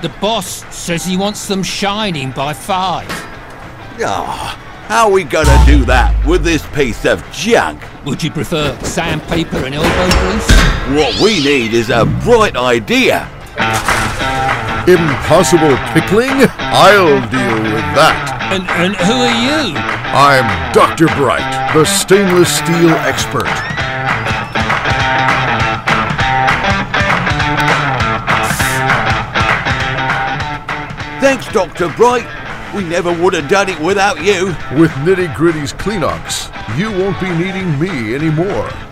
The boss says he wants them shining by 5. Ah, how are we gonna do that with this piece of junk? Would you prefer sandpaper and elbow grease? What we need is a bright idea. Impossible, Pickling? I'll deal with that. And who are you? I'm Dr. Bright, the stainless steel expert. Thanks, Dr. Bright. We never would have done it without you. With Nitty-Gritty's Cleanox, you won't be needing me anymore.